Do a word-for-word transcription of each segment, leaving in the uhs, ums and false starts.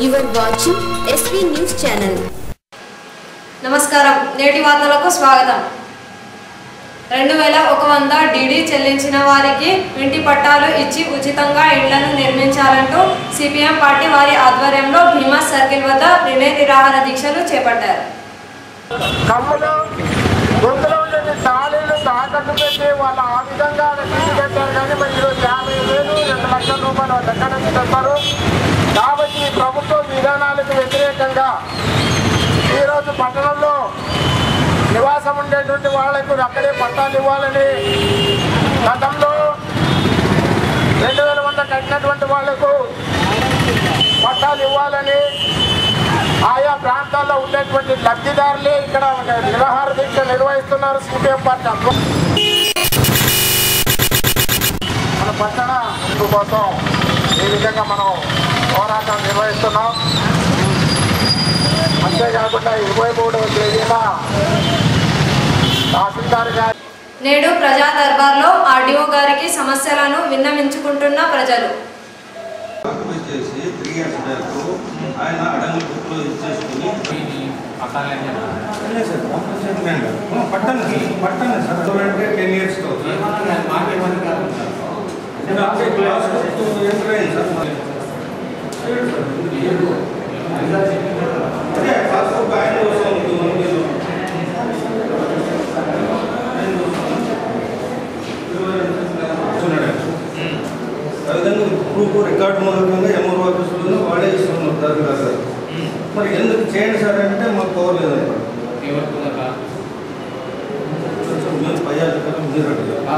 You are watching S V News Channel. నమస్కారం నేటి వార్తలకు స్వాగతం. రెండు వేల ఒక వంద డీడీ చెల్లించిన వారికి ఇంటి పట్టాలు ఇచ్చి ఉచితంగా ఇళ్లను నిర్మించాలంటూ సిపిఎం పార్టీ వారి ఆధ్వర్యంలో భీమా సర్కిల్ వద్ద రిలే నిరాహార దీక్షలు చేపట్టారు. కమ్ములు గొంతులో ఉండే తాళీలు తాకట్టు పెట్టి వాళ్ళు ఆ విధంగా తీసుకెళ్తారు. కానీ మరి ఈరోజు యాభై వేలు రెండు లక్షల రూపాయలు వాళ్ళు ఎక్కడ నుంచి తెస్తారు. కాబట్టి ఈ ప్రభుత్వ విధానాలకు వ్యతిరేకంగా ఈరోజు పట్టణంలో నివాసం ఉండేటువంటి వాళ్లకు అక్కడే పట్టాలు ఇవ్వాలని, గతంలో రెండు వేల వంద కట్టినటువంటి వాళ్లకు పట్టాలు ఇవ్వాలని ఆయా ప్రాంతాల్లో ఉండేటువంటి లబ్ధిదారులే ఇక్కడ నిరాహార దీక్ష నిర్వహిస్తున్నారు. సిపిఎం పార్టీ మన పట్టణ ఇందు కోసం ఈ విధంగా మనం పోరాటం నిర్వహిస్తున్నాం. అంతేకాకుండా ఇరవై మూడవ తేదీన తహసీల్దార్ గారి నేడు ప్రజా దర్బార్లో ఆర్డీఓ గారికి సమస్యలను విన్నవించుకుంటున్న ప్రజలు. ఆయన అడంగుల బుక్లో ఇచ్చేసుకుని పట్టణ పట్టణ సార్ అంటే టెన్ ఇయర్స్ అదే పాస్బుక్ ఆయన కోసం ఆ విధంగా ప్రూఫ్ రికార్డు మూలకంగా ఎంఆర్ ఆఫీసులో వాడే ఇస్తున్నారు తరగతి సార్. మరి ఎందుకు చేయండి సార్ అంటే మాకు పవర్ లేదన్నమాట. మేము పై అధికారం మీరు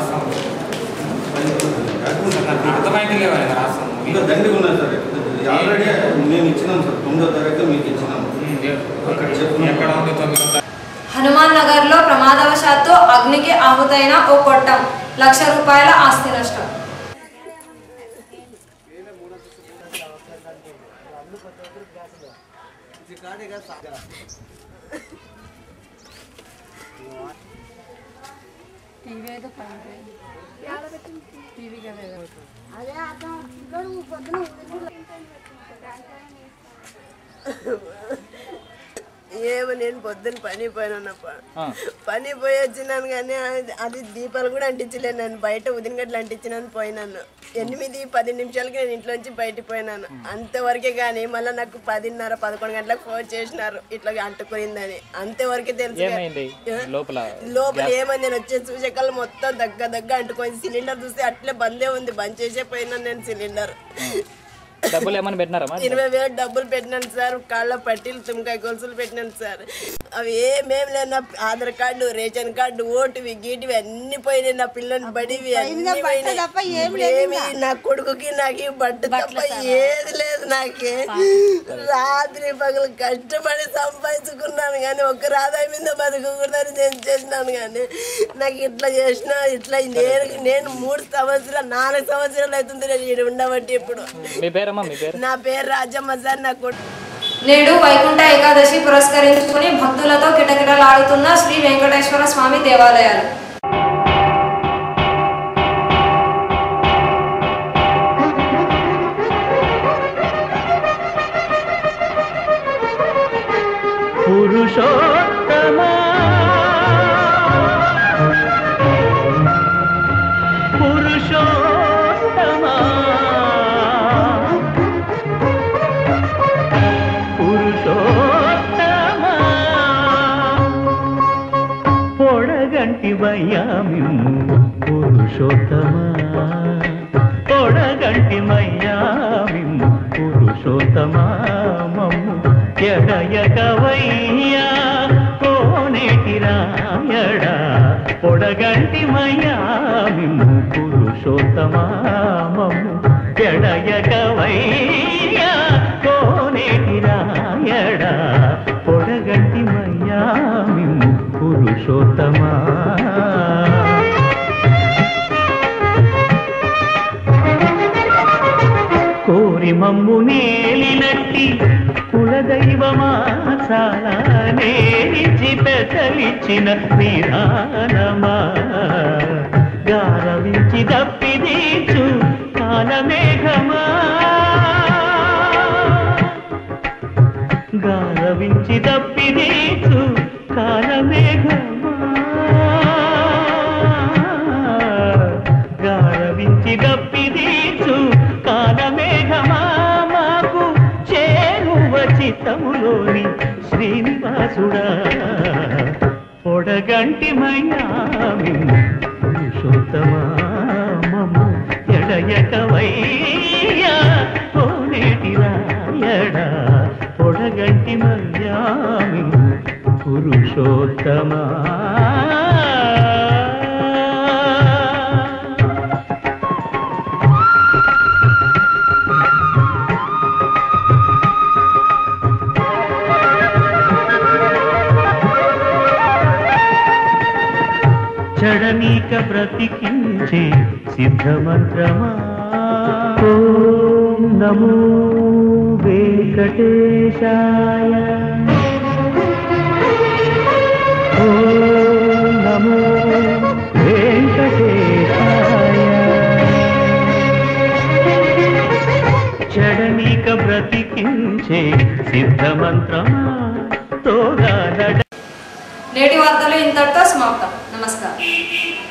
ఇంకా దండిగా ఉన్నాయి సార్. ఆల్రెడీ మేము ఇచ్చినాం సార్, తొమ్మిదో తరగతి మీకు ఇచ్చినాము. హనుమాన్ నగర్ లో ప్రమాదవశాత్తు అగ్నికి ఆహుతైన ఓ కొట్టం, లక్ష రూపాయల ఆస్తి నష్టం. ఏమో నేను పొద్దున్న పని పోయినానప్ప పని పోయి వచ్చినాను. కానీ అది దీపాలు కూడా అంటించలేను. నేను బయట ఉదినగడ్డలు అంటించినాను పోయినాను. ఎనిమిది పది నిమిషాలకి నేను ఇంట్లోంచి బయటకు పోయినాను. అంతవరకే. కానీ మళ్ళీ నాకు పదిన్నర పదకొండు గంటలకు ఫోన్ చేసినారు ఇట్లా అంటుకునిందని. అంతవరకే తెలుసు. లోపల ఏమైంది నేను వచ్చే చూసేకల్లా మొత్తం దగ్గర దగ్గర అంటుకోయింది. సిలిండర్ చూస్తే అట్లే బందే ఉంది. బంద్ చేసే పోయినాను నేను సిలిండర్. డబ్బులు ఏమైనా పెట్టినారా? ఇరవై వేలు డబ్బులు పెట్టినాను సార్. కాళ్ళ పట్టీలు తుమ్మకాయ గొలుసులు పెట్టినాను సార్. అవి ఏమేమి లేదు. నా ఆధార్ కార్డు, రేషన్ కార్డు, ఓటువి గీటివి అన్ని పోయినాయి. నా పిల్లలు బడివి అన్ని పోయినాయి. నా కొడుకుకి నాకు బట్ట తప్ప ఏది లేదు. నాకే రాత్రి పగలు కష్టపడి సంపాదించుకున్నాను. కానీ ఒక్క ఆదాయం మీద బతుకూడదని నేను చేసినాను. కానీ నాకు ఇట్లా చేసిన ఇట్లా నేను నేను మూడు సంవత్సరాలు నాలుగు సంవత్సరాలు అవుతుంది నేను ఇక్కడ ఉండబట్టి. ఇప్పుడు నా పేరు రాజమ్మ సార్. నా కొడుకు నేడు వైకుంఠ ఏకాదశి పురస్కరించుకుని భక్తులతో కిటకిటలాడుతున్న శ్రీ వెంకటేశ్వర స్వామి దేవాలయాలు. పురుషోత్తమా పురుషోత్తమా పురుషోత్తమా పొడగంటి వయ్యామిము పురుషోత్తమా పొడగంటి మయ్యామిము పురుషోత్తమా మమ్ము ఎడయకవయ్యా కోనేటి రాయడా పొడగంటి మయ్యామిము పురుషోత్తమా మమ్ము ఎడయకవయ్యా కోనేటి రాయడా పొడగంటి మయ్యామిము పురుషోత్తమా కోరి మమ్ము నేలినట్టి కులదైవమా చాలా నేరిచి పెద్దలిచ్చిన విధానమా గారవించి దప్పిదీచు కాలమేఘమా గారవించి దప్పిదీచు కాలమేఘమా గారవించి దప్పిదీచు కాలమేఘమా మాకు చేరువ చిత్తములోని శ్రీనివాసుడా పొడగంటి మయ్యామి పురుషోత్తమా మమ్ము ఎడయటవయ్యా కోనేటి రాయడా పొడగంటి మయ్యామి పురుషోత్తమా చడనీక బ్రతికించే సిద్ధమంత్రమా ఓం నమో వెంకటేశాయ ఓం నమో వెంకటేశాయ చడనీక బ్రతికించే సిద్ధమంత్రమా తోగా నేటి వార్తలు ఇంతటితో సమాప్తం. నమస్కారం.